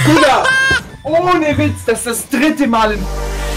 Digga, ohne Witz, das ist das 3. Mal in...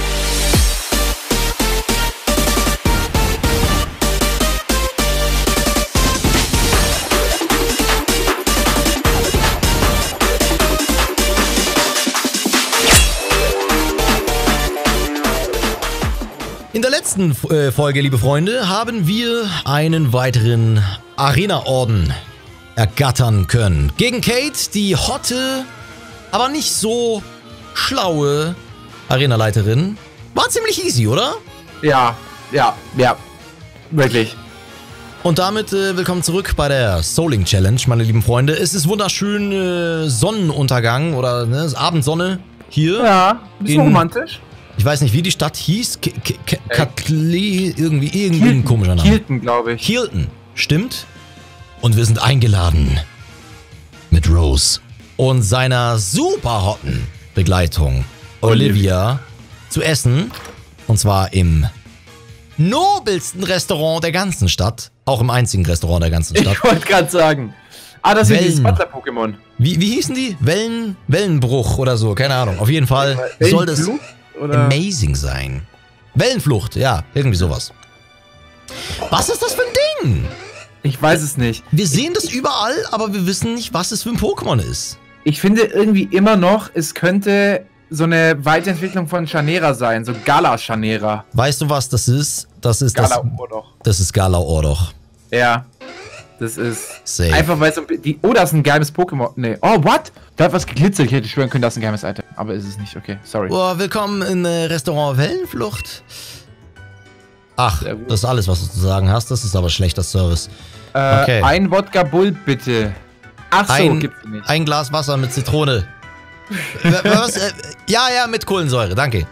In der letzten Folge, liebe Freunde, haben wir einen weiteren Arena-Orden ergattern können. Gegen Kate, die hotte, aber nicht so schlaue Arenaleiterin. War ziemlich easy, oder? Ja. Wirklich. Und damit willkommen zurück bei der Souling Challenge, meine lieben Freunde. Es ist wunderschön Sonnenuntergang oder Abendsonne hier. Ja, ein bisschen romantisch. Ich weiß nicht, wie die Stadt hieß. Katli, irgendwie ein komischer Name. Hilton, glaube ich. Hilton, stimmt. Und wir sind eingeladen mit Rose und seiner super hotten Begleitung Olivia zu essen. Und zwar im nobelsten Restaurant der ganzen Stadt. Auch im einzigen Restaurant der ganzen Stadt. Ich wollte gerade sagen. Ah, das sind die Butler-Pokémon. Wie hießen die? Wellenbruch oder so, keine Ahnung. Auf jeden Fall soll das amazing sein. Wellenflucht, ja, irgendwie sowas. Was ist das für ein Ding? Ich weiß es nicht. Wir sehen das überall, aber wir wissen nicht, was es für ein Pokémon ist. Ich finde irgendwie immer noch, es könnte so eine Weiterentwicklung von Chanera sein, so Gala-Chanera. Weißt du, was das ist? Das ist Gala-Ordoch. Das ist Gala-Ordoch. Ja. Das ist safe. Einfach weil es oh, das ist ein geheimes Pokémon. Nee. Oh, what? Da hat was geglitzert. Ich hätte schwören können, das ist ein geheimes Item. Aber ist es nicht. Okay, sorry. Oh, willkommen im Restaurant Wellenflucht. Ach, das ist alles, was du zu sagen hast. Das ist aber schlechter Service. Okay. Ein Wodka Bull, bitte. Ach so, gibt's nicht. Ein Glas Wasser mit Zitrone. Was? Ja, mit Kohlensäure. Danke.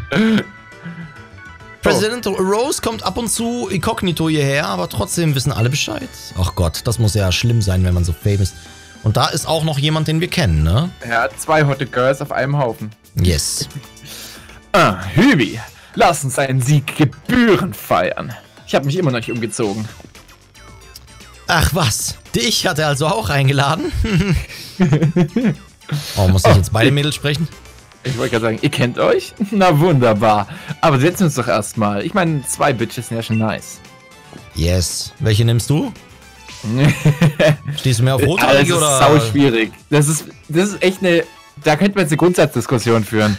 Präsident Rose kommt ab und zu inkognito hierher, aber trotzdem wissen alle Bescheid. Ach Gott, das muss ja schlimm sein, wenn man so famous. Und da ist auch noch jemand, den wir kennen, ne? Ja, 2 Hotte Girls auf einem Haufen. Yes. Hübi, lass uns einen Sieg gebührend feiern. Ich habe mich immer noch nicht umgezogen. Ach was, dich hat er also auch eingeladen? Oh, muss ich jetzt beide Mädels sprechen? Ich wollte gerade sagen, ihr kennt euch? Na wunderbar. Aber setzen wir uns doch erstmal. Ich meine, 2 Bitches sind ja schon nice. Yes. Welche nimmst du? Stehst du mehr auf Rothaarige oder? Das ist sau schwierig. Das ist echt eine... Da könnte man jetzt eine Grundsatzdiskussion führen.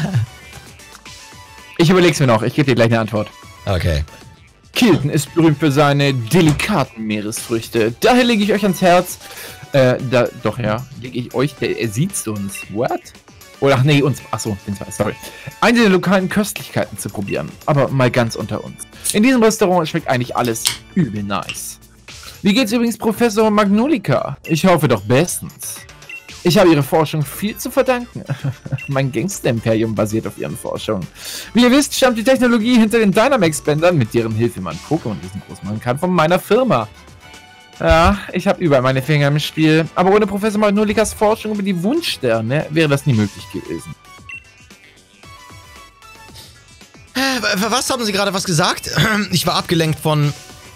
Ich überleg's mir noch. Ich gebe dir gleich eine Antwort. Okay. Kilton ist berühmt für seine delikaten Meeresfrüchte. Daher lege ich euch ans Herz... lege ich euch... Er sieht's uns. What? Oder ach nee, uns. Achso, sorry. Eine der lokalen Köstlichkeiten zu probieren. Aber mal ganz unter uns. In diesem Restaurant schmeckt eigentlich alles übel nice. Wie geht's übrigens Professor Magnolika? Ich hoffe doch bestens. Ich habe ihre Forschung viel zu verdanken. Mein Gangster-Imperium basiert auf ihren Forschungen. Wie ihr wisst, stammt die Technologie hinter den Dynamax-Bändern, mit deren Hilfe man Pokémon riesengroß machen kann, von meiner Firma. Ja, ich habe überall meine Finger im Spiel, aber ohne Professor Magnolikas Forschung über die Wunschsterne wäre das nie möglich gewesen. Was haben Sie gerade gesagt? Ich war abgelenkt von,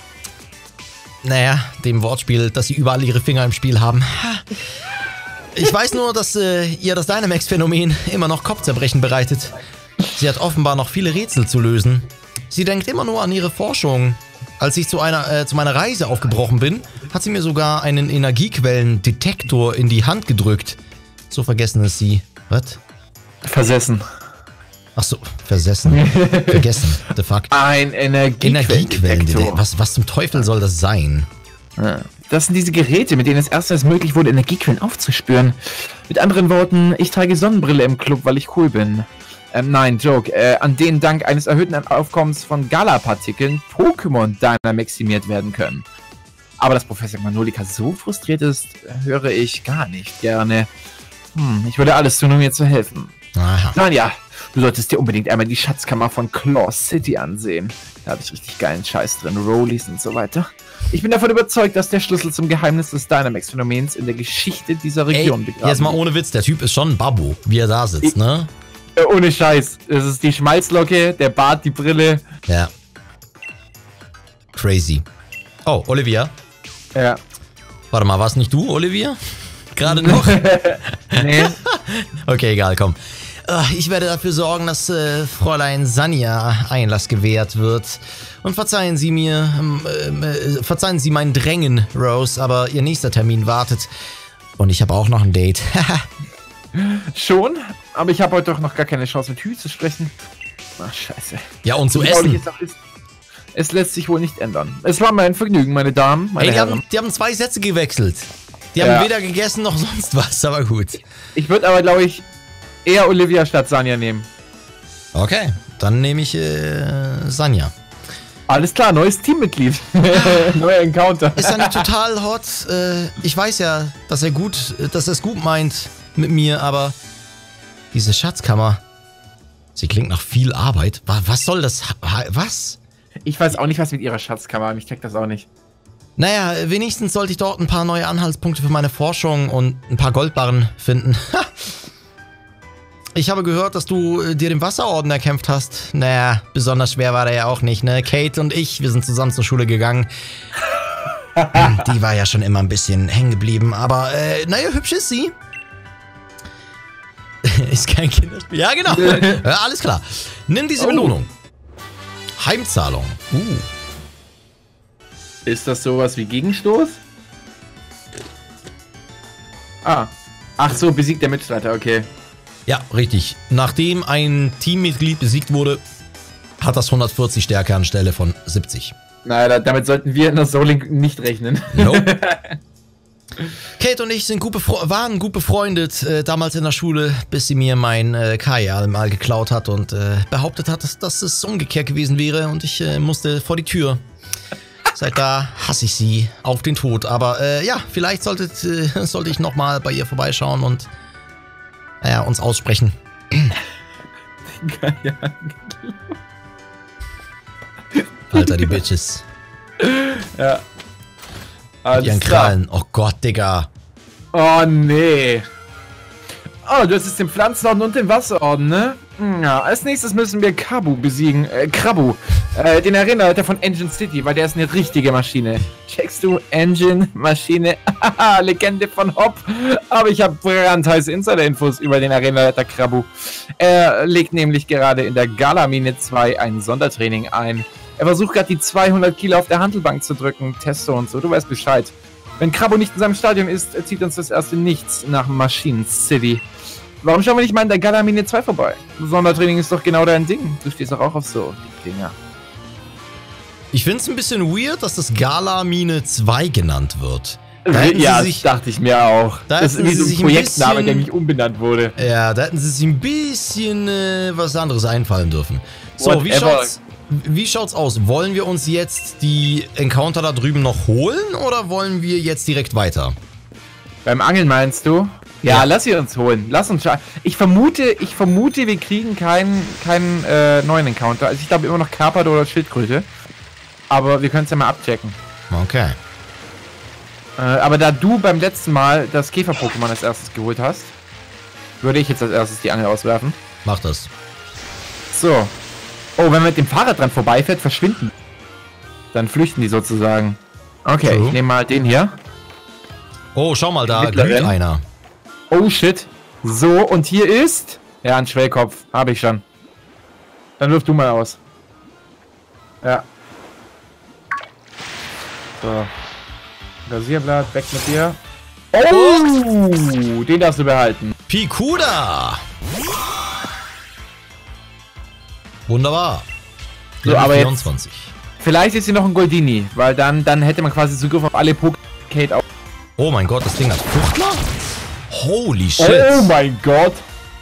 dem Wortspiel, dass Sie überall Ihre Finger im Spiel haben. Ich weiß nur, dass ihr das Dynamax-Phänomen immer noch Kopfzerbrechen bereitet. Sie hat offenbar noch viele Rätsel zu lösen. Sie denkt immer nur an ihre Forschung. Als ich zu meiner Reise aufgebrochen bin, hat sie mir sogar einen Energiequellendetektor in die Hand gedrückt. So vergessen ist sie. Was? Versessen. Ach so, versessen. Vergessen. The fuck. Ein Energiequellendetektor. Was zum Teufel soll das sein? Das sind diese Geräte, mit denen es erstmals möglich wurde, Energiequellen aufzuspüren. Mit anderen Worten, ich trage Sonnenbrille im Club, weil ich cool bin. Nein, Joke. An denen dank eines erhöhten Aufkommens von Gala-Partikeln Pokémon Dynamaximiert werden können. Aber dass Professor Magnolika so frustriert ist, höre ich gar nicht gerne. Ich würde alles tun, um mir zu helfen. Aha. Nein, ja. Du solltest dir unbedingt einmal die Schatzkammer von Claw City ansehen. Da habe ich richtig geilen Scheiß drin. Rollies und so weiter. Ich bin davon überzeugt, dass der Schlüssel zum Geheimnis des Dynamax-Phänomens in der Geschichte dieser Region begraben ist. Jetzt mal ohne Witz, der Typ ist schon ein Babbo, wie er da sitzt, ne? Ohne Scheiß. Das ist die Schmalzlocke, der Bart, die Brille. Ja. Crazy. Oh, Olivia. Ja. Warte mal, warst nicht du, Olivia? Gerade noch? Nee. Okay, egal, komm. Ich werde dafür sorgen, dass Fräulein Sanja Einlass gewährt wird. Und verzeihen Sie mein Drängen, Rose, aber Ihr nächster Termin wartet. Und ich habe auch noch ein Date. Schon, aber ich habe heute doch noch gar keine Chance mit Hü zu sprechen. Ach, scheiße. Ja, und zu So traurig essen. es auch ist, es lässt sich wohl nicht ändern. Es war mir ein Vergnügen, meine Damen, meine Ey, Herren. die haben 2 Sätze gewechselt. Die haben Ja. weder gegessen noch sonst was, aber gut. Ich würde aber, glaube ich, eher Olivia statt Sanja nehmen. Okay, dann nehme ich Sanja. Alles klar, neues Teammitglied. Neuer Encounter. Ist er nicht total hot? Ich weiß ja, dass er es gut meint mit mir, aber diese Schatzkammer, sie klingt nach viel Arbeit. Was soll das? Was? Ich weiß auch nicht, was mit ihrer Schatzkammer. Ich check das auch nicht. Naja, wenigstens sollte ich dort ein paar neue Anhaltspunkte für meine Forschung und ein paar Goldbarren finden. Ich habe gehört, dass du dir den Wasserorden erkämpft hast. Naja, besonders schwer war der ja auch nicht, ne? Kate und ich, wir sind zusammen zur Schule gegangen. Die war ja schon immer ein bisschen hängen geblieben, aber naja, hübsch ist sie. Ist kein Kinderspiel. Ja, genau. Ja, alles klar. Nimm diese Belohnung. Heimzahlung. Ist das sowas wie Gegenstoß? Ah. Ach so, besiegt der Mitstreiter, okay. Ja, richtig. Nachdem ein Teammitglied besiegt wurde, hat das 140 Stärke anstelle von 70. Naja, damit sollten wir in der Soul-Link nicht rechnen. Nope. Kate und ich waren gut befreundet damals in der Schule, bis sie mir mein Kajal mal geklaut hat und behauptet hat, dass es umgekehrt gewesen wäre und ich musste vor die Tür. Seit da hasse ich sie auf den Tod. Aber ja, vielleicht sollte ich nochmal bei ihr vorbeischauen und uns aussprechen. Alter, die Bitches. Ja. Mit ihren Krallen. Oh Gott, Digga. Oh, nee. Oh, du hast jetzt den Pflanzenorden und den Wasserorden, ne? Ja, als nächstes müssen wir Krabu besiegen. Krabu. Den Erinnerter von Engine City, weil der ist eine richtige Maschine. Checkst du? Engine, Maschine, Legende von Hop. Aber ich habe brandheiße Insider-Infos über den Erinnerter Krabu. Er legt nämlich gerade in der Galamine 2 ein Sondertraining ein. Er versucht gerade die 200 Kilo auf der Handelbank zu drücken. Testo und so, du weißt Bescheid. Wenn Krabu nicht in seinem Stadion ist, zieht uns das erste Nichts nach Machine City. Warum schauen wir nicht mal in der Galamine 2 vorbei? Sondertraining ist doch genau dein Ding. Du stehst doch auch auf so Dinger. Ich finde es ein bisschen weird, dass das Galamine 2 genannt wird. Ja, das dachte ich mir auch. Das ist wie so ein Projektname, der nicht umbenannt wurde. Ja, da hätten sie sich ein bisschen was anderes einfallen dürfen. So, wie schaut's aus? Wollen wir uns jetzt die Encounter da drüben noch holen oder wollen wir jetzt direkt weiter? Beim Angeln meinst du? Ja, lass sie uns holen. Lass uns schauen. Ich vermute, wir kriegen keinen neuen Encounter. Also ich glaube immer noch Carpador oder Schildkröte. Aber wir können es ja mal abchecken. Okay. Aber da du beim letzten Mal das Käfer-Pokémon als erstes geholt hast, würde ich jetzt als erstes die Angel auswerfen. Mach das. So. Oh, wenn man mit dem Fahrrad dran vorbeifährt, verschwinden. Dann flüchten die sozusagen. Okay, True. Ich nehme mal den hier. Oh, schau mal, da Mittleren. glüht einer. Oh shit. So, und hier ist... Ja, ein Schwellkopf. Habe ich schon. Dann wirf du mal aus. Ja. So. Rasierblatt, weg mit dir. Oh! Den darfst du behalten. Pikuda! Wunderbar. So, Level aber jetzt- 24. Vielleicht ist hier noch ein Goldini, weil dann hätte man quasi Zugriff auf alle Pokémon. Auf. Oh mein Gott, das Ding hat Fuchtler? Holy shit. Oh mein Gott!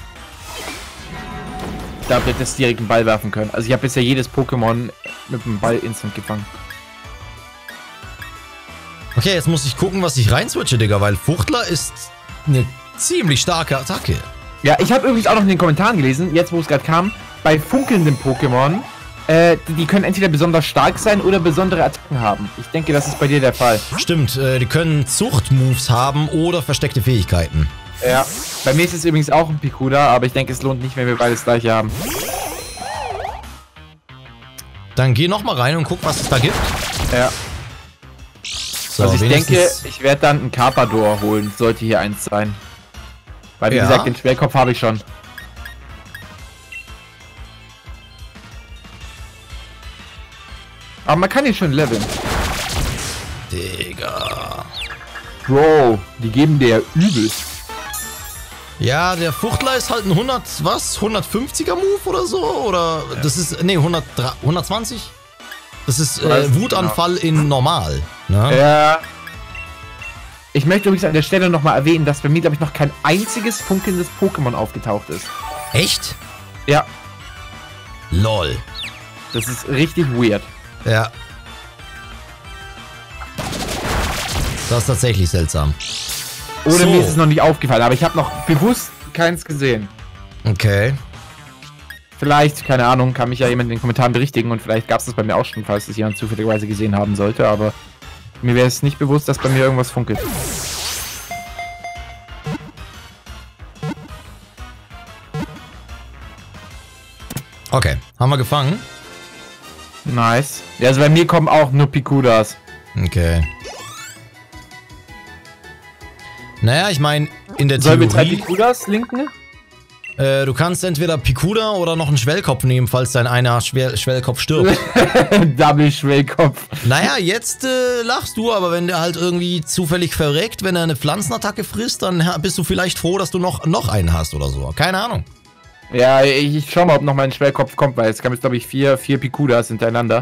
Ich glaube, du hättest direkt einen Ball werfen können. Also ich habe bisher jedes Pokémon mit dem Ball instant gefangen. Okay, jetzt muss ich gucken, was ich reinswitche, Digga, weil Fuchtler ist eine ziemlich starke Attacke. Ja, ich habe übrigens auch noch in den Kommentaren gelesen, jetzt wo es gerade kam, bei funkelnden Pokémon, die können entweder besonders stark sein oder besondere Attacken haben. Ich denke, das ist bei dir der Fall. Stimmt, die können Zuchtmoves haben oder versteckte Fähigkeiten. Ja. Bei mir ist es übrigens auch ein Pikuda, aber ich denke, es lohnt nicht, wenn wir beides gleiche haben. Dann geh nochmal rein und guck, was es da gibt. Ja. So, Also ich denke, wenigstens- ich werde dann einen Carpador holen, sollte hier eins sein. Weil, wie gesagt, den Schwellkopf habe ich schon. Aber man kann ihn schon leveln. Digga. Bro, die geben dir übelst. Ja, der Fuchtler ist halt ein 150er Move oder so? Oder das ist, nee, 120? Das ist Wutanfall in normal. Ne? Ja. Ich möchte übrigens an der Stelle nochmal erwähnen, dass bei mir, glaube ich, noch kein einziges funkelndes Pokémon aufgetaucht ist. Echt? Ja. Lol. Das ist richtig weird. Ja. Das ist tatsächlich seltsam. Oder So. mir ist es noch nicht aufgefallen, aber ich habe noch bewusst keins gesehen. Okay. Vielleicht, keine Ahnung, kann mich ja jemand in den Kommentaren berichtigen und vielleicht gab es das bei mir auch schon, falls es jemand zufälligerweise gesehen haben sollte, aber mir wäre es nicht bewusst, dass bei mir irgendwas funkelt. Okay, haben wir gefangen? Nice. Ja, also bei mir kommen auch nur Pikudas. Okay. Naja, ich meine, in der Sollen wir 3 Theorie... Pikudas linken? Du kannst entweder Pikuda oder noch einen Schwellkopf nehmen, falls dein einer Schwellkopf stirbt. Double Schwellkopf. Naja, jetzt lachst du, aber wenn der halt irgendwie zufällig verreckt, wenn er eine Pflanzenattacke frisst, dann bist du vielleicht froh, dass du noch einen hast oder so. Keine Ahnung. Ja, ich schau mal, ob noch mal ein Schwellkopf kommt, weil es kam jetzt, glaube ich, 4 Pikudas hintereinander.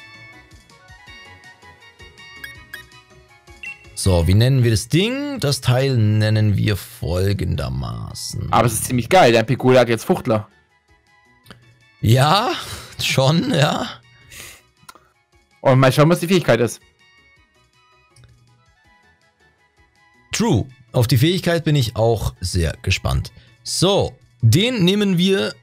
So, wie nennen wir das Ding? Das Teil nennen wir folgendermaßen. Aber es ist ziemlich geil, der Pikuda hat jetzt Fuchtler. Ja, schon, ja. Und mal schauen, was die Fähigkeit ist. True. Auf die Fähigkeit bin ich auch sehr gespannt. So, den nehmen wir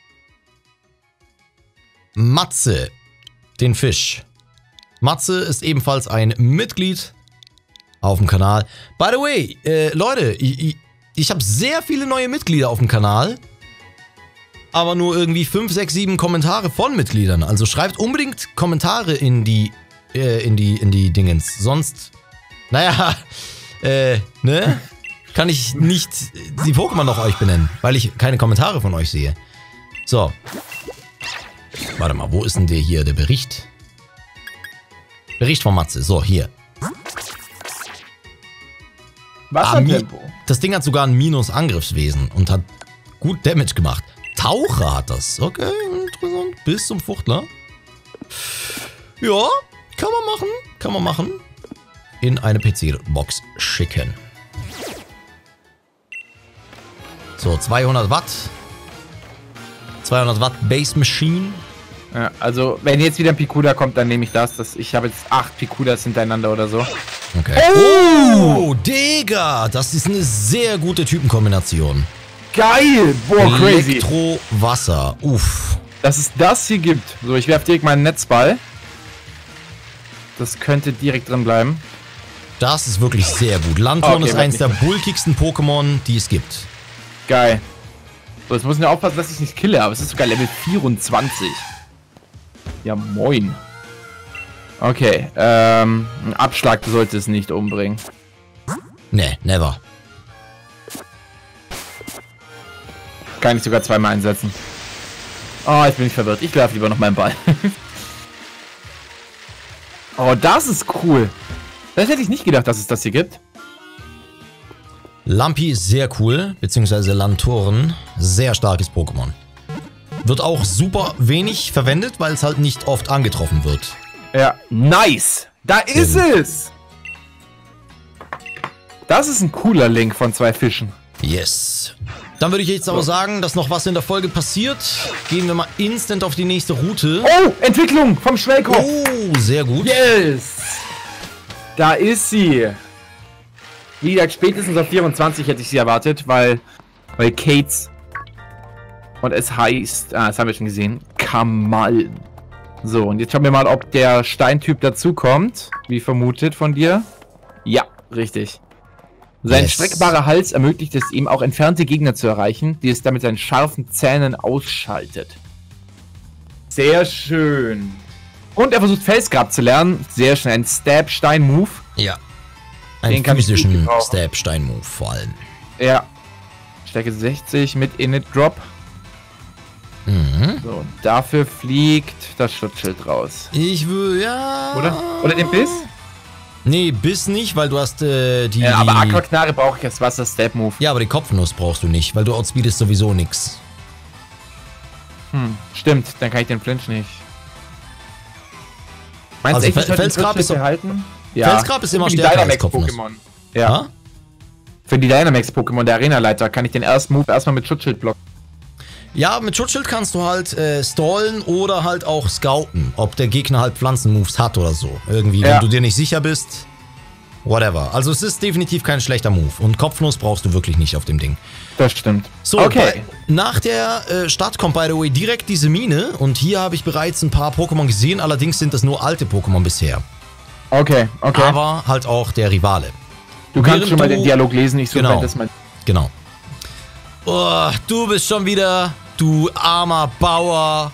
Matze, den Fisch. Matze ist ebenfalls ein Mitglied auf dem Kanal. By the way, Leute, ich habe sehr viele neue Mitglieder auf dem Kanal, aber nur irgendwie 5, 6, 7 Kommentare von Mitgliedern. Also schreibt unbedingt Kommentare in die Dingens. Sonst, naja, ne? Kann ich nicht die Pokémon noch euch benennen, weil ich keine Kommentare von euch sehe. So. Warte mal, wo ist denn der hier, der Bericht? Bericht von Matze. So, hier. Wassertempo. Das Ding hat sogar ein Minus-Angriffswesen und hat gut Damage gemacht. Taucher hat das. Okay, interessant. Bis zum Fuchtler. Ja, kann man machen. Kann man machen. In eine PC-Box schicken. So, 200 Watt. 200 Watt Base Machine. Ja, also, wenn jetzt wieder ein Pikuda kommt, dann nehme ich das. Ich habe jetzt 8 Pikudas hintereinander oder so. Okay. Oh, Digga! Das ist eine sehr gute Typenkombination. Geil! Boah, crazy. Elektro-Wasser. Uff. Dass es das hier gibt. So, ich werfe direkt meinen Netzball. Das könnte direkt drin bleiben. Das ist wirklich sehr gut. Landton Okay, ist eins der bulkigsten Pokémon, die es gibt. Geil. So, jetzt muss ich nur aufpassen, dass ich nicht kille, aber es ist sogar Level 24. Ja, moin. Okay, ein Abschlag sollte es nicht umbringen. Nee, never. Kann ich sogar zweimal einsetzen. Oh, jetzt bin ich verwirrt. Ich werfe lieber noch meinen Ball. Oh, das ist cool. Das hätte ich nicht gedacht, dass es das hier gibt. Lampi ist sehr cool, beziehungsweise Lantoren. Sehr starkes Pokémon. Wird auch super wenig verwendet, weil es halt nicht oft angetroffen wird. Ja, nice. Da ist es. Das ist ein cooler Link von 2 Fischen. Yes. Dann würde ich jetzt aber sagen, dass noch was in der Folge passiert. Gehen wir mal instant auf die nächste Route. Oh, Entwicklung vom Schwellkopf. Oh, sehr gut. Yes. Da ist sie. Wie gesagt, spätestens auf 24 hätte ich sie erwartet, weil Kates. Und es heißt, das haben wir schon gesehen, Kamal. So, und jetzt schauen wir mal, ob der Steintyp dazukommt. Wie vermutet von dir. Ja, richtig. Sein streckbarer Hals ermöglicht es ihm, auch entfernte Gegner zu erreichen, die es damit seinen scharfen Zähnen ausschaltet. Sehr schön. Und er versucht Felsgrab zu lernen. Sehr schnell. Ein Stab-Stein-Move. Ja. Einen physischen Stab-Stein-Move vor allem. Ja. Stärke 60 mit Init Drop. Mhm. So, dafür fliegt das Schutzschild raus. Ich will, ja... Oder den Biss? Nee, Biss nicht, weil du hast die... aber Aquaknarre brauche ich als Wasser-Step-Move. Ja, aber die Kopfnuss brauchst du nicht, weil du outspeedest sowieso nix. Stimmt, dann kann ich den Flinch nicht. Meinst Also du echt, ich soll den Felsgrab ist- Schutzschild behalten? Felsgrab ist immer Für die stärker als Dynamax-Pokémon. Ja. Ja? Für die Dynamax-Pokémon, der Arena-Leiter, kann ich den ersten Move erstmal mit Schutzschild blocken. Ja, mit Schutzschild kannst du halt stallen oder halt auch scouten, ob der Gegner halt Pflanzenmoves hat oder so. Irgendwie, wenn du dir nicht sicher bist. Whatever. Also es ist definitiv kein schlechter Move. Und Kopfnuss brauchst du wirklich nicht auf dem Ding. Das stimmt. So, okay. Nach der Stadt kommt, by the way, direkt diese Mine. Und hier habe ich bereits ein paar Pokémon gesehen. Allerdings sind das nur alte Pokémon bisher. Okay. Aber halt auch der Rivale. Du kannst während schon mal du- den Dialog lesen, ich suche Genau. das mal. Genau. Oh, du bist schon wieder, du armer Bauer.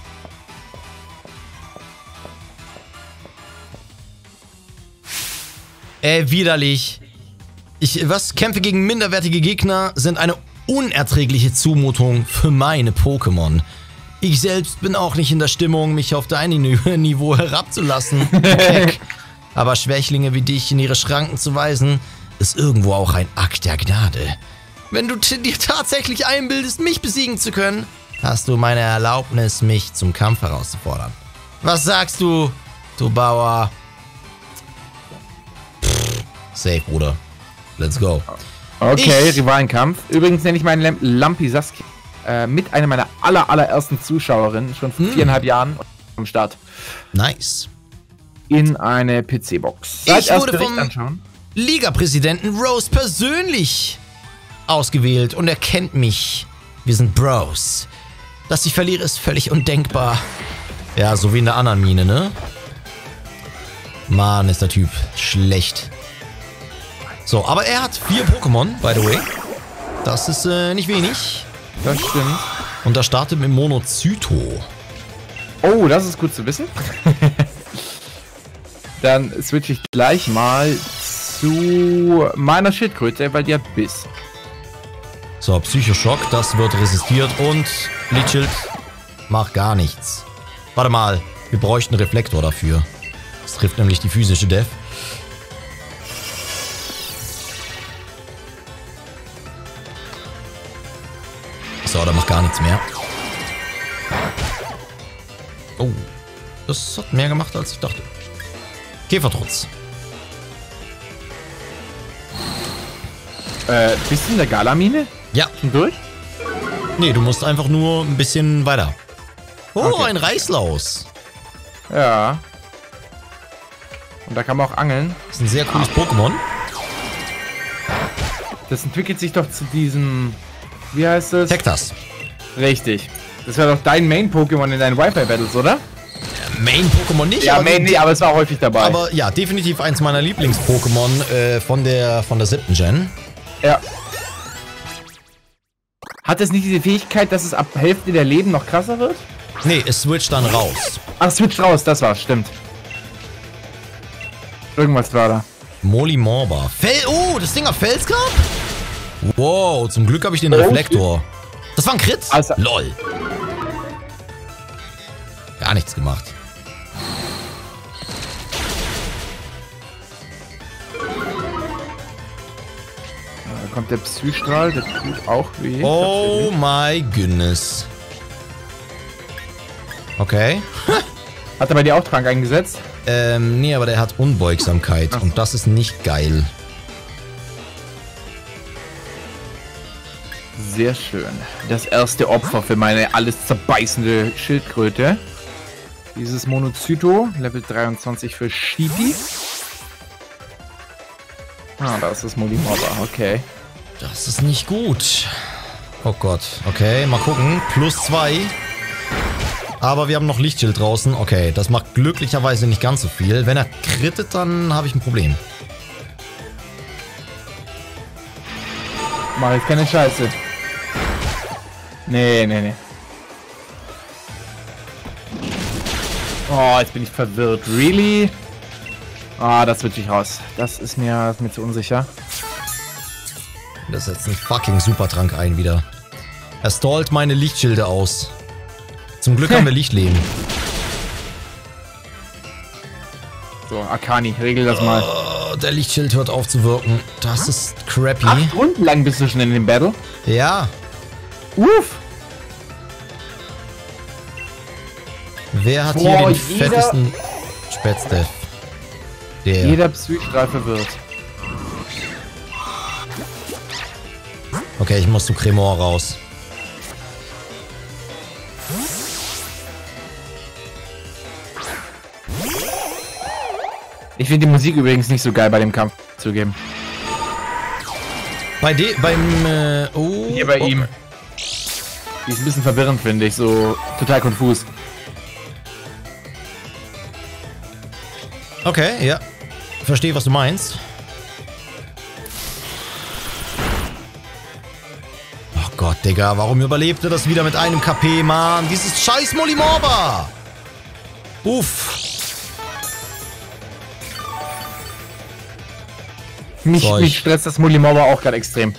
Widerlich. Kämpfe gegen minderwertige Gegner sind eine unerträgliche Zumutung für meine Pokémon. Ich selbst bin auch nicht in der Stimmung, mich auf dein Niveau herabzulassen. Keck. Aber Schwächlinge wie dich in ihre Schranken zu weisen, ist irgendwo auch ein Akt der Gnade. Wenn du dir tatsächlich einbildest, mich besiegen zu können, hast du meine Erlaubnis, mich zum Kampf herauszufordern. Was sagst du, du Bauer? Safe, Bruder. Let's go. Okay, Rivalenkampf. Übrigens nenne ich meinen Lampi Saskia mit einer meiner allerersten Zuschauerinnen, schon vor 4,5 Jahren am Start, Nice. in eine PC-Box. Ich wurde vom Liga-Präsidenten Rose persönlich ausgewählt und er kennt mich. Wir sind Bros. Dass ich verliere, ist völlig undenkbar. Ja, so wie in der anderen Mine, ne? Mann, ist der Typ schlecht. So, aber er hat 4 Pokémon, by the way. Das ist nicht wenig. Das stimmt. Und er startet mit Monocyto. Oh, das ist gut zu wissen. Dann switche ich gleich mal zu meiner Schildkröte, weil die hat Biss. So, Psychoschock, das wird resistiert und Lichtschild macht gar nichts. Warte mal, wir bräuchten einen Reflektor dafür. Das trifft nämlich die physische Def. So, der macht gar nichts mehr. Oh, das hat mehr gemacht, als ich dachte. Käfertrutz. Bist du in der Galamine? Ja. Schon durch? Nee, du musst einfach nur ein bisschen weiter. Oh, Okay. ein Reißlaus. Ja. Und da kann man auch angeln. Das ist ein sehr cooles Pokémon. Das entwickelt sich doch zu diesem... Wie heißt es? Tektas. Richtig. Das war doch dein Main-Pokémon in deinen Wi-Fi-Battles, oder? Main-Pokémon nicht, Ja, aber, Main, nee, aber es war häufig dabei. aber ja, definitiv eins meiner Lieblings-Pokémon von der 7. Gen. Ja. Hat es nicht diese Fähigkeit, dass es ab Hälfte der Leben noch krasser wird? Nee, es switcht dann raus. Ach, switcht raus, das war's, stimmt. Irgendwas war da. Molimorba. Oh, das Ding auf Felsgrab? Wow, zum Glück habe ich den Oh, Reflektor. Das war ein Crit? Also- Lol. Gar nichts gemacht. Da kommt der Psystrahl, der tut auch weh. Oh my goodness. Okay. Hat er bei dir auch Trank eingesetzt? Nee, aber der hat Unbeugsamkeit und das ist nicht geil. Sehr schön. Das erste Opfer für meine alles zerbeißende Schildkröte. Dieses Monocyto, Level 23 für Shibi. Ah, da ist das Molimorba, okay. Das ist nicht gut. Oh Gott. Okay, mal gucken. +2. Aber wir haben noch Lichtschild draußen. Okay, das macht glücklicherweise nicht ganz so viel. Wenn er krittet, dann habe ich ein Problem. Mach jetzt keine Scheiße. Nee. Oh, jetzt bin ich verwirrt. Really? Ah, das wird nicht raus. Das ist mir zu unsicher. Der setzt einen fucking Supertrank ein wieder. Er stallt meine Lichtschilde aus. Zum Glück haben wir Lichtleben. So, Akani, regel das mal. Oh, der Lichtschild hört auf zu wirken. Das ist crappy. 8 Runden lang bist du schon in dem Battle. Ja. Uff. Wer hat hier den fettesten Spätzdeath? Der. Jeder Psychstrahl verwirrt. Okay, ich muss zu Cremor raus. Ich finde die Musik übrigens nicht so geil bei dem Kampf zugeben. Hier bei ihm. Die ist ein bisschen verwirrend, finde ich. So total konfus. Okay, ja. Verstehe, was du meinst. Oh Gott, Digga, warum überlebte das wieder mit einem KP, Mann? Dieses scheiß Molimorba! Uff. Mich stresst das Molimorba auch gerade extrem.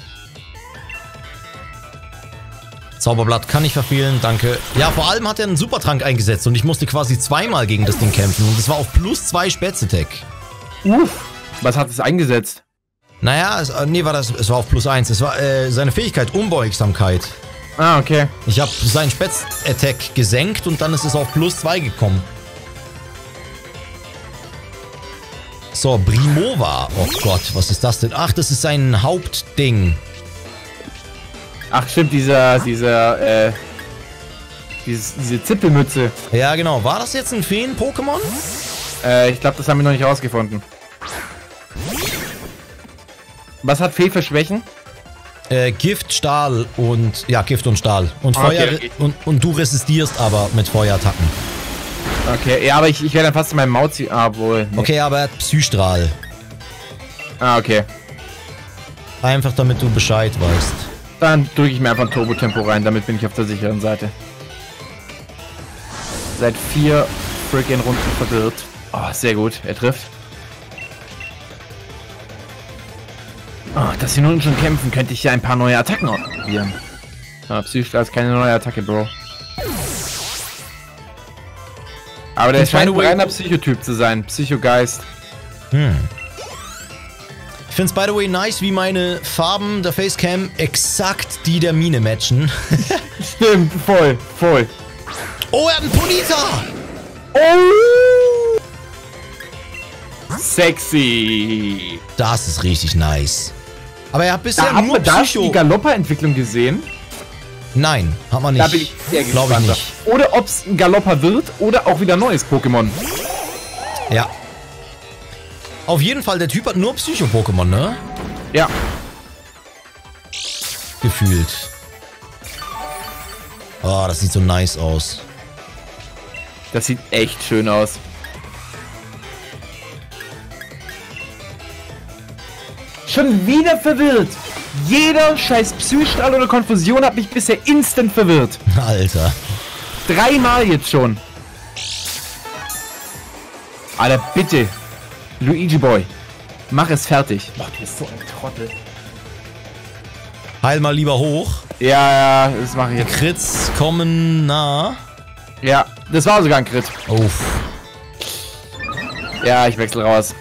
Zauberblatt kann ich verfehlen, danke. Ja, vor allem hat er einen Supertrank eingesetzt und ich musste quasi zweimal gegen das Ding kämpfen. Und es war auf +2 Spätzetech. Uff. Was hat es eingesetzt? Naja, es war auf +1. Es war seine Fähigkeit, Unbeugsamkeit. Ah, okay. Ich habe seinen Spätz-Attack gesenkt und dann ist es auf +2 gekommen. So, Brimova. Oh Gott, was ist das denn? Ach, das ist sein Hauptding. Ach stimmt, diese Zippelmütze. Ja, genau. War das jetzt ein Feen-Pokémon? Ich glaube, das haben wir noch nicht rausgefunden. Was hat Fee für Schwächen? Gift, Stahl und... Ja, Gift und Stahl. Und Feuer... Okay. Und du resistierst aber mit Feuerattacken. Okay, ja, aber ich werde dann fast in meinem Maut ziehen. Ah, wohl. Nee. Okay, aber er hat Psystrahl. Ah, okay. Einfach damit du Bescheid weißt. Dann drücke ich mir einfach ein Turbo-Tempo rein, damit bin ich auf der sicheren Seite. Seit 4 freaking Runden verwirrt. Oh, sehr gut, er trifft. Oh, dass wir nun schon kämpfen, könnte ich ja ein paar neue Attacken ausprobieren. Ah, Psystrahl ist keine neue Attacke, Bro. Aber der scheint ein reiner Psychotyp zu sein. Psychogeist. Ich find's by the way nice, wie meine Farben der Facecam exakt die der Mine matchen. Stimmt, voll. Oh, er hat einen Ponita! Oh! Sexy! Das ist richtig nice. Aber er hat bisher Haben nur wir da Psycho... die Galopper-Entwicklung gesehen? Nein, hat man nicht. Da bin ich sehr Glaube ich gespannt. nicht. Oder ob es ein Galopper wird oder auch wieder ein neues Pokémon. Ja. Auf jeden Fall, der Typ hat nur Psycho-Pokémon, ne? Ja. Gefühlt. Oh, das sieht so nice aus. Das sieht echt schön aus. Schon wieder verwirrt. Jeder scheiß Psystrahl oder Konfusion hat mich bisher instant verwirrt. Alter. 3-mal jetzt schon. Alter, bitte. Luigi Boy. Mach es fertig. Boah, du bist so ein Trottel. Heil mal lieber hoch. Ja, das mache ich jetzt. Crits kommen nah. Ja, das war sogar ein Crit. Uff. Ja, ich wechsle raus.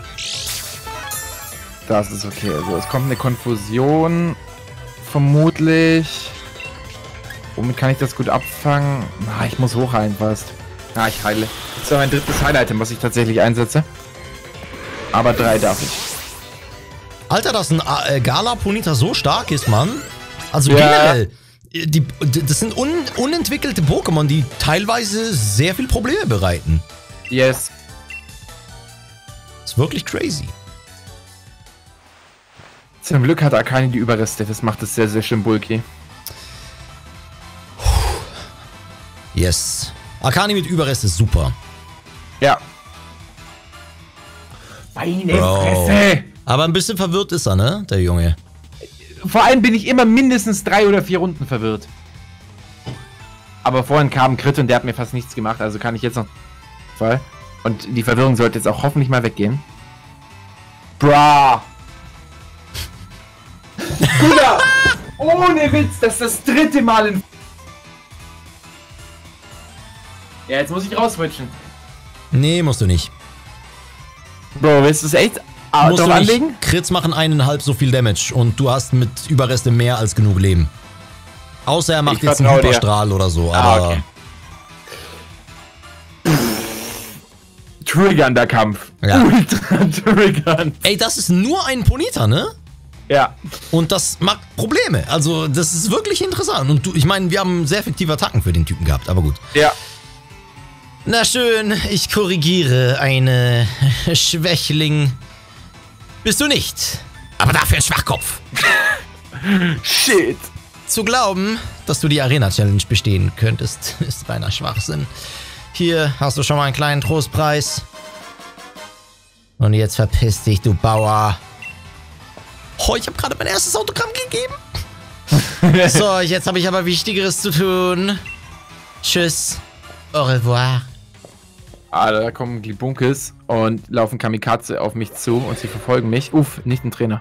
Das ist okay. Also es kommt eine Konfusion. Vermutlich. Womit kann ich das gut abfangen? Ah, ich muss hochheilen fast. Ah, ich heile. Das ist ja mein drittes Heil-Item, was ich tatsächlich einsetze. Aber 3 darf ich. Alter, dass ein Gala-Ponita so stark ist, Mann. Also Ja. generell. Das sind unentwickelte Pokémon, die teilweise sehr viel Probleme bereiten. Yes. Ist wirklich crazy. Zum Glück hat Akani die Überreste. Das macht es sehr, sehr schön bulky. Yes. Akani mit Überrest ist super. Ja. Meine Bro. Fresse! Aber ein bisschen verwirrt ist er, ne? Der Junge. Vor allem bin ich immer mindestens 3 oder 4 Runden verwirrt. Aber vorhin kam ein Crit und der hat mir fast nichts gemacht, also kann ich jetzt noch... Voll. Und die Verwirrung sollte jetzt auch hoffentlich mal weggehen. Bra! Bruder! Ohne Witz, das ist das 3. Mal in... Ja, jetzt muss ich rauswitchen. Nee, musst du nicht. Bro, willst du es echt Musst drauf du nicht. anlegen? Crits machen 1,5 so viel Damage und du hast mit Überreste mehr als genug Leben. Außer er macht Ich jetzt einen vertraue dir. Hyperstrahl oder so, aber... Okay. Triggernder Kampf. Ja. Ultra triggernd. Ey, das ist nur ein Ponita, ne? Ja. Und das macht Probleme. Also, das ist wirklich interessant. Und du, ich meine, wir haben sehr effektive Attacken für den Typen gehabt, aber gut. Ja. Na schön, ich korrigiere. Eine Schwächling bist du nicht. Aber dafür ein Schwachkopf. Shit. Zu glauben, dass du die Arena-Challenge bestehen könntest, ist reiner Schwachsinn. Hier hast du schon mal einen kleinen Trostpreis. Und jetzt verpiss dich, du Bauer. Oh, ich habe gerade mein erstes Autogramm gegeben. So, jetzt habe ich aber Wichtigeres zu tun. Tschüss. Au revoir. Alter, da kommen Glibunkes und laufen Kamikaze auf mich zu und sie verfolgen mich. Uff, nicht ein Trainer.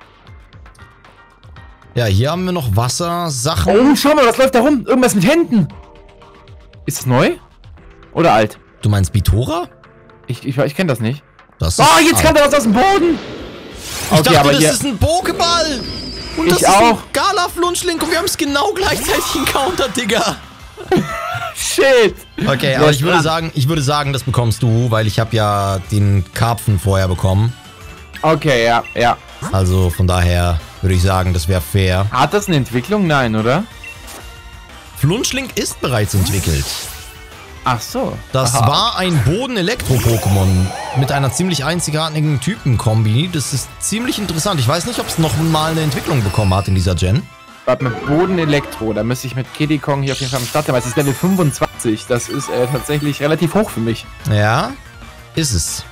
Ja, hier haben wir noch Wassersachen. Oh, schau mal, was läuft da rum? Irgendwas mit Händen. Ist es neu? Oder alt? Du meinst Bitora? Ich kenne das nicht. Das Oh, ist jetzt alt. kam da was aus dem Boden. Ich dachte, aber das hier, ist ein Pokéball. Und das Ich ist ein auch. Gala-Flunschling und wir haben es genau gleichzeitig encountert, Digga. shit. Okay, aber ich würde sagen, das bekommst du, weil ich habe ja den Karpfen vorher bekommen. Okay, ja, ja. Also von daher würde ich sagen, das wäre fair. Hat das eine Entwicklung? Nein, oder? Flunschling ist bereits entwickelt. Ach so. Das Aha. war ein Boden-Elektro-Pokémon mit einer ziemlich einzigartigen Typenkombi. Das ist ziemlich interessant. Ich weiß nicht, ob es noch mal eine Entwicklung bekommen hat in dieser Gen. Warte, mit Boden Elektro, da müsste ich mit Kiddy Kong hier auf jeden Fall am Start sein, weil es ist Level 25. Das ist tatsächlich relativ hoch für mich. Ja, ist es.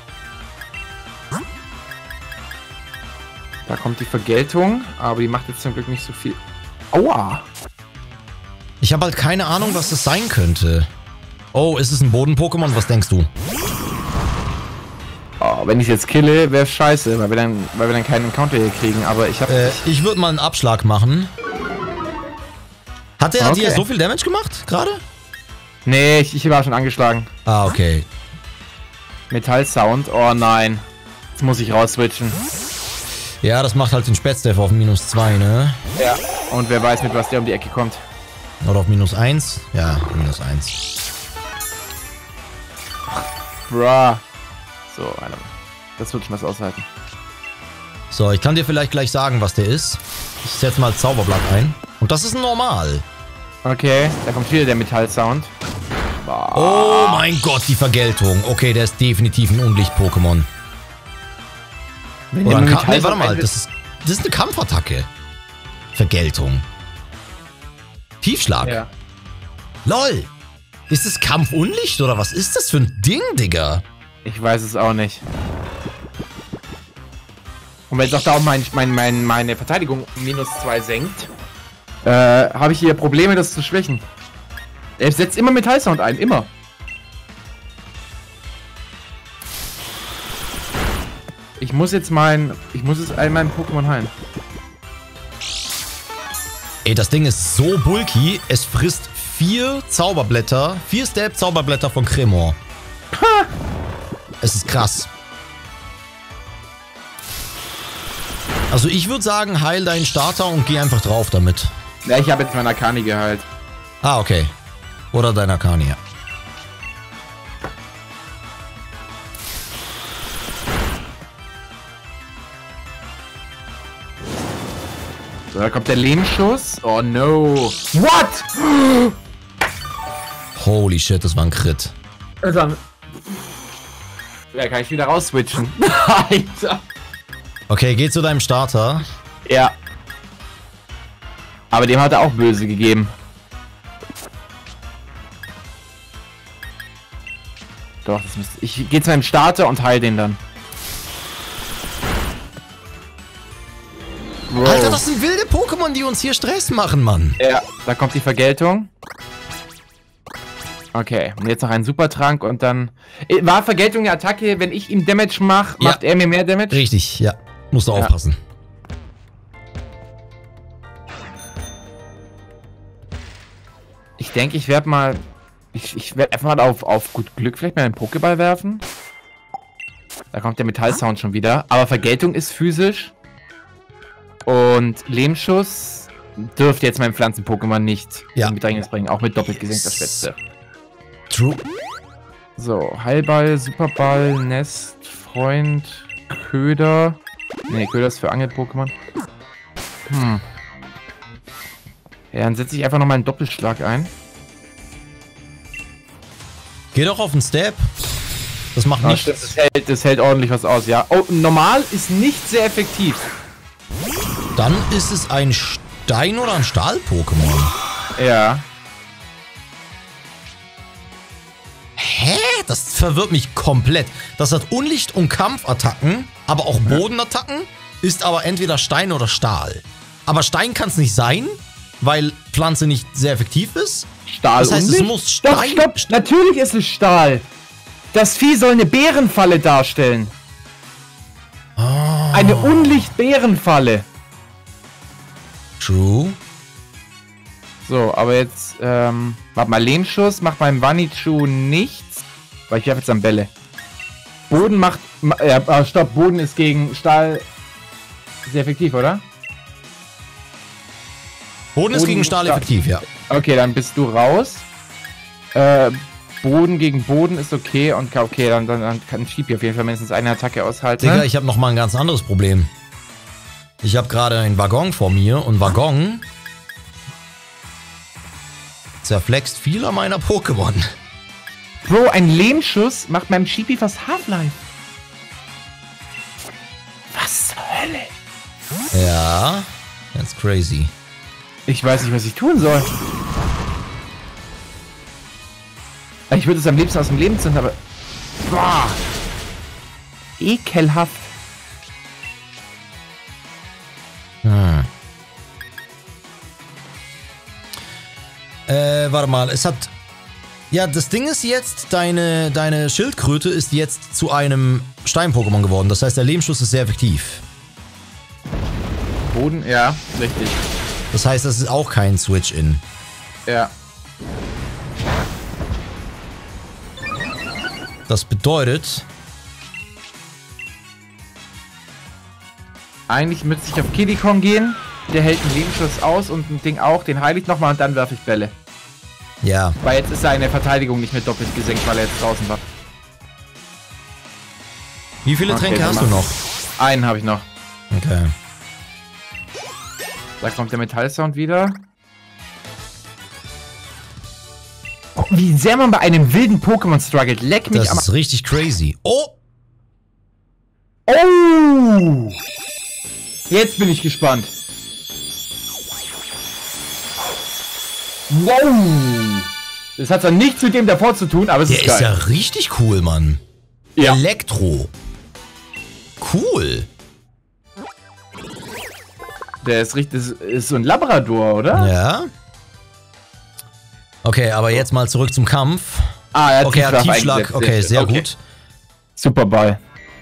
Da kommt die Vergeltung, aber die macht jetzt zum Glück nicht so viel. Aua! Ich habe halt keine Ahnung, was das sein könnte. Oh, ist es ein Boden-Pokémon? Was denkst du? Oh, wenn ich jetzt kille, wäre scheiße, weil wir dann keinen Encounter hier kriegen, aber ich habe... Ich würde mal einen Abschlag machen. Hat er Okay. dir so viel Damage gemacht, gerade? Nee, ich war schon angeschlagen. Ah, okay. Metall-Sound, oh nein. Jetzt muss ich rausswitchen. Ja, das macht halt den Spätstef auf -2, ne? Ja. Und wer weiß, mit was der um die Ecke kommt. Oder auf -1? Ja, -1. Bruh. So, Alter. Das wird schon was aushalten. So, ich kann dir vielleicht gleich sagen, was der ist. Ich setze mal Zauberblatt ein. Und das ist ein Normal. Okay, da kommt wieder der Metall-Sound. Oh mein Gott, die Vergeltung. Okay, der ist definitiv ein Unlicht-Pokémon. Wenn Oder der ein Metall- nee, warte mal, das ist eine Kampfattacke. Vergeltung. Tiefschlag. Ja. LOL. Ist das Kampfunlicht oder was ist das für ein Ding, Digga? Ich weiß es auch nicht. Und wenn es auch da auch meine Verteidigung um -2 senkt, habe ich hier Probleme, das zu schwächen. Er setzt immer Metallsound ein, immer. Ich muss jetzt all meinen Pokémon heilen. Ey, das Ding ist so bulky, es frisst 4 Stab-Zauberblätter von Cremor. Es ist krass. Also ich würde sagen, heil deinen Starter und geh einfach drauf damit. Ja, ich habe jetzt meinen Akani geheilt. Ah, okay. Oder dein Arcani, ja. So, da kommt der Lehmschuss. Oh no. What? Holy shit, das war ein Crit. Also, ja, kann ich wieder rausswitchen. Alter. Okay, geh zu deinem Starter. Ja. Aber dem hat er auch böse gegeben. Doch, das müsste... Ich gehe zu meinem Starter und heil den dann. Bro. Alter, das sind wilde Pokémon, die uns hier Stress machen, Mann. Ja, da kommt die Vergeltung. Okay, und jetzt noch ein Supertrank und dann... War Vergeltung eine Attacke, wenn ich ihm Damage mache, macht er mir mehr Damage? Richtig, ja. Musst du aufpassen. denke, ich werde mal... Ich werde einfach mal auf gut Glück vielleicht mal einen Pokéball werfen. Da kommt der Metallsound schon wieder. Aber Vergeltung ist physisch. Und Lehmschuss dürfte jetzt mein Pflanzen-Pokémon nicht in Bedrängnis bringen. Auch mit doppelt gesenkter Schwäche. True. So, Heilball, Superball, Nest, Freund, Köder. Ne, Köder ist für Angel-Pokémon. Ja, dann setze ich einfach nochmal einen Doppelschlag ein. Geh doch auf den Step. Das macht nichts. Das hält ordentlich was aus, ja. Oh, normal ist nicht sehr effektiv. Dann ist es ein Stein- oder ein Stahl-Pokémon. Ja. Hä? Das verwirrt mich komplett. Das hat Unlicht- und Kampfattacken, aber auch Bodenattacken, ist aber entweder Stein oder Stahl. Aber Stein kann es nicht sein, weil Pflanze nicht sehr effektiv ist. Stahl. Das heißt, es muss Stein... Stopp. Natürlich ist es Stahl. Das Vieh soll eine Bärenfalle darstellen. Oh. Eine Unlicht-Bärenfalle. True. So, aber jetzt, warte mal, Lehmschuss macht beim Wanichu nichts. Weil ich werfe jetzt an Bälle. Boden macht, stopp, Boden ist gegen Stahl sehr effektiv, oder? Boden ist gegen Stahl effektiv, ja. Okay, dann bist du raus. Boden gegen Boden ist okay und okay, dann kann Chibi auf jeden Fall mindestens eine Attacke aushalten. Digga, ich habe noch mal ein ganz anderes Problem. Ich habe gerade einen Waggon vor mir und Waggon zerflext vieler meiner Pokémon. Bro, ein Lehmschuss macht meinem Chibi fast Half-Life. Was zur Hölle? Ja, that's crazy. Ich weiß nicht, was ich tun soll. Ich würde es am liebsten aus dem Leben zünden, aber... Boah. Ekelhaft. Warte mal, es hat... Ja, das Ding ist jetzt, deine Schildkröte ist jetzt zu einem Stein-Pokémon geworden. Das heißt, der Lehmschuss ist sehr effektiv. Boden, ja, richtig. Das heißt, das ist auch kein Switch-In. Ja. Das bedeutet... Eigentlich müsste ich auf Kiddy Kong gehen. Der hält einen Lebensschuss aus und ein Ding auch. Den heile ich nochmal und dann werfe ich Bälle. Ja. Weil jetzt ist seine Verteidigung nicht mehr doppelt gesenkt, weil er jetzt draußen war. Wie viele Tränke hast du noch? Einen habe ich noch. Okay. Da kommt der Metallsound wieder. Oh, wie sehr man bei einem wilden Pokémon struggelt. Leck mich am... Das ist richtig crazy. Oh! Oh! Jetzt bin ich gespannt. Wow! Das hat zwar nichts mit dem davor zu tun, aber es ist geil. Der ist ja richtig cool, Mann. Ja. Elektro. Cool. Der ist richtig, das ist so ein Labrador, oder? Ja. Okay, aber jetzt mal zurück zum Kampf. Ah, er hat okay, er hat Tiefschlag. eingesetzt. Okay, sehr gut. Superball.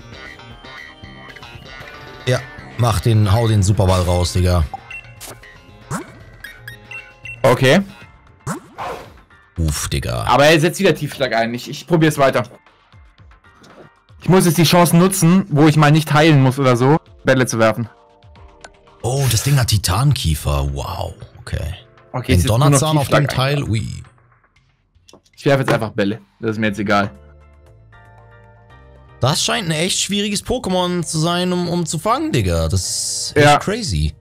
Ja, hau den Superball raus, Digga. Okay. Uff, Digga. Aber er setzt wieder Tiefschlag ein. Ich probiere es weiter. Ich muss jetzt die Chance nutzen, wo ich mal nicht heilen muss oder so, Bälle zu werfen. Oh, das Ding hat Titankiefer. Wow. Okay. Okay, ein Donnerzahn auf dem Teil. Ui. Ich werfe jetzt einfach Bälle. Das ist mir jetzt egal. Das scheint ein echt schwieriges Pokémon zu sein, um zu fangen, Digga. Das ist echt crazy.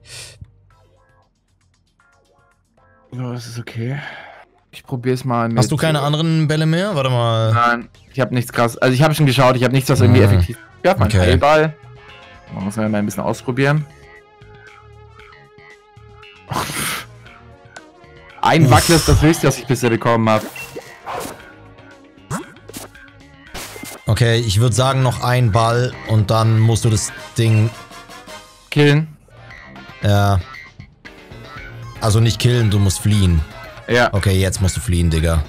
So, das ist okay. Ich probiere es mal mit... Hast du keine anderen Bälle mehr? Warte mal. Nein, ich habe nichts krass. Also ich habe schon geschaut, ich habe nichts, was irgendwie effektiv... Ja, mein Heilball. Man muss mal ein bisschen ausprobieren. Ein Wackler ist das höchste, was ich bisher bekommen habe. Okay, ich würde sagen noch ein Ball und dann musst du das Ding... Killen. Ja. Also nicht killen, du musst fliehen. Ja. Okay, jetzt musst du fliehen, Digga.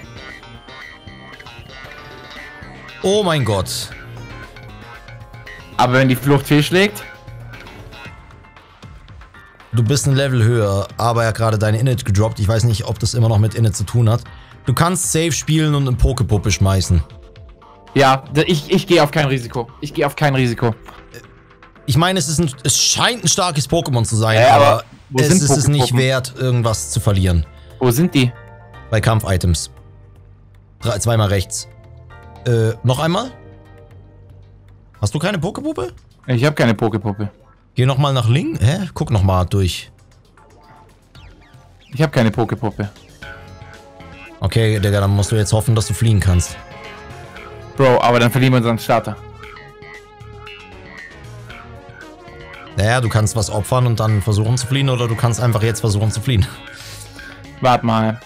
Oh mein Gott. Aber wenn die Flucht fehlschlägt? du bist ein Level höher, aber er hat gerade deine Init gedroppt. Ich weiß nicht, ob das immer noch mit Init zu tun hat. Du kannst safe spielen und eine Pokepuppe schmeißen. Ja, ich gehe auf kein Risiko. Ich gehe auf kein Risiko. Ich meine, es scheint ein starkes Pokémon zu sein, Ja, aber wo es sind ist es nicht Pokepuppen? wert, irgendwas zu verlieren. Wo sind die? Bei Kampf-Items. Zweimal rechts. Noch einmal? Hast du keine Pokepuppe? Ich habe keine Pokepuppe. Geh nochmal nach links. Hä? Guck nochmal durch. Ich habe keine Pokepuppe. Okay, Digga, dann musst du jetzt hoffen, dass du fliegen kannst. Bro, aber dann verlieren wir unseren Starter. Naja, du kannst was opfern und dann versuchen zu fliehen, oder du kannst einfach jetzt versuchen zu fliehen. Warte mal.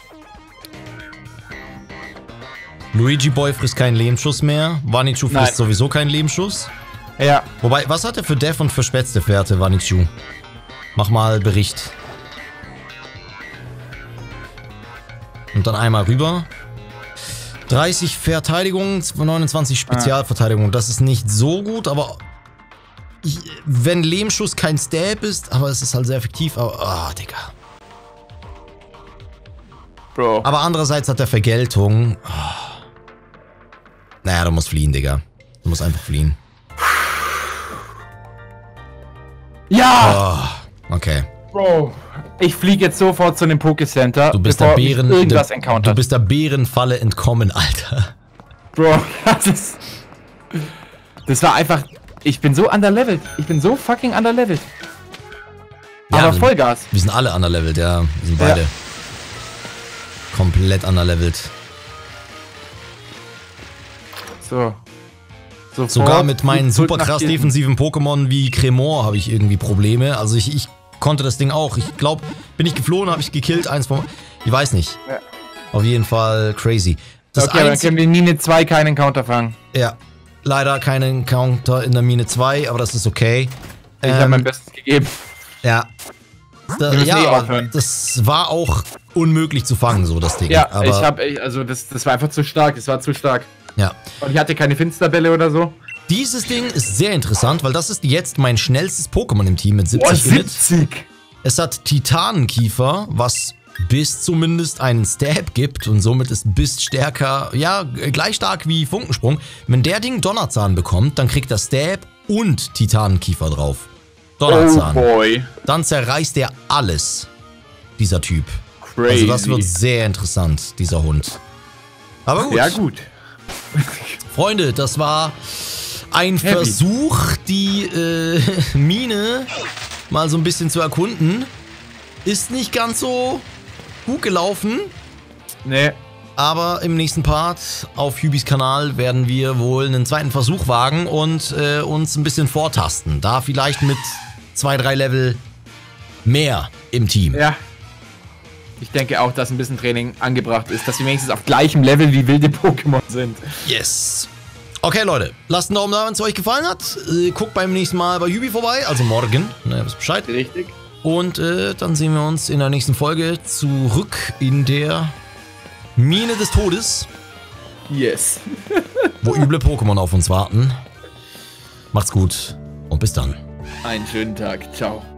Luigi Boy frisst keinen Lebensschuss mehr. Vanichu frisst Nein. sowieso keinen Lebensschuss. Ja, Wobei, was hat er für Def und für Spätzle-Werte, Vanichu? Mach mal Bericht. Und dann einmal rüber. 30 Verteidigung, 29 Spezialverteidigung. Das ist nicht so gut, aber... wenn Lebensschuss kein Stab ist, aber es ist halt sehr effektiv, aber... Ah, Digga. Bro. Aber andererseits hat er Vergeltung. Oh. Naja, du musst fliehen, Digga. Du musst einfach fliehen. Ja! Oh, okay. Bro. Ich fliege jetzt sofort zu dem Pokécenter, Du bist bevor der mich Bären... irgendwas Du encountert. bist der Bärenfalle entkommen, Alter. Bro, das war einfach... Ich bin so underlevelt. Ich bin so fucking underlevelt. Ja, Aber Vollgas. Wir sind alle underlevelt, ja. Wir sind beide. Ja. Komplett underlevelt. So. Sofort Sogar mit meinen zurück super nach krass hinten. defensiven Pokémon wie Cremor habe ich irgendwie Probleme. Also ich konnte das Ding auch. Ich glaube, bin ich geflohen, habe ich gekillt. Eins von... Ich weiß nicht. Ja. Auf jeden Fall crazy. Das Okay, aber dann Einzige... können wir in Mine 2 keinen Encounter fangen. Ja. Leider keinen Encounter in der Mine 2, aber das ist okay. Ich habe mein Bestes gegeben. Ja. Wir müssen ja, aber aufhören. das war auch unmöglich zu fangen, so das Ding. Ja, aber, also das war einfach zu stark. Das war zu stark. ja. Und ich hatte keine Finsterbälle oder so. Dieses Ding ist sehr interessant, weil das ist jetzt mein schnellstes Pokémon im Team mit 70 Oh, Init. 70! Es hat Titanenkiefer, was Biss zumindest einen Stab gibt und somit ist Biss stärker, ja, gleich stark wie Funkensprung. Wenn der Ding Donnerzahn bekommt, dann kriegt er Stab und Titanenkiefer drauf. Donnerzahn. Oh boy. Dann zerreißt er alles, dieser Typ. Crazy. Also das wird sehr interessant, dieser Hund. Aber gut. Ja, gut. Freunde, das war ein Heavy. Versuch, die Mine mal so ein bisschen zu erkunden. Ist nicht ganz so gut gelaufen, Nee. aber im nächsten Part auf Hübis Kanal werden wir wohl einen zweiten Versuch wagen und uns ein bisschen vortasten. Da vielleicht mit 2-3 Level mehr im Team. Ja. Ich denke auch, dass ein bisschen Training angebracht ist, dass wir wenigstens auf gleichem Level wie wilde Pokémon sind. Yes. Okay, Leute, lasst einen Daumen da, wenn es euch gefallen hat. Guckt beim nächsten Mal bei Hübi vorbei, also morgen. Na, wisst Bescheid. Richtig. Und dann sehen wir uns in der nächsten Folge zurück in der Mine des Todes, Yes. wo üble Pokémon auf uns warten. Macht's gut und bis dann. Einen schönen Tag. Ciao.